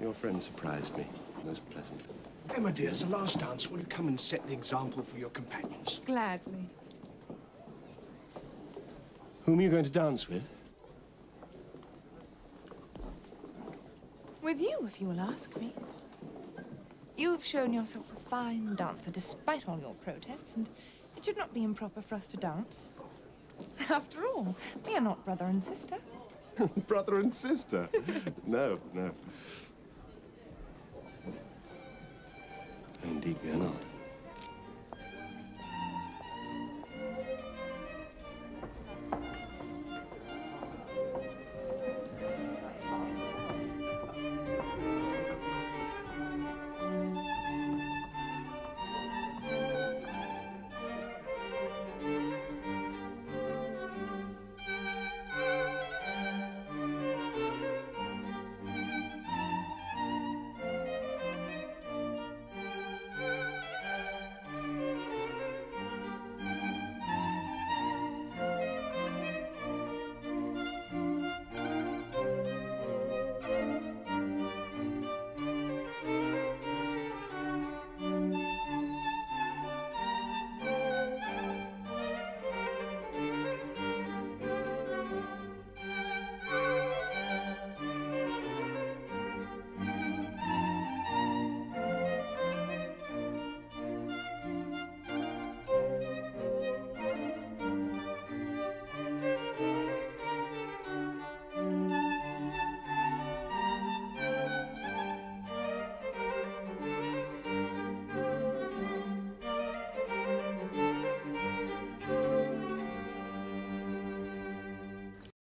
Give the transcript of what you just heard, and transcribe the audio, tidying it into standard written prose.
Your friend surprised me. Most pleasant. Emma, dear, it's the last dance. Will you come and set the example for your companions? Gladly. Whom are you going to dance with? With you, if you will ask me. You have shown yourself a fine dancer despite all your protests, and it should not be improper for us to dance. After all, we are not brother and sister. Brother and sister? No, no. Indeed, we are not.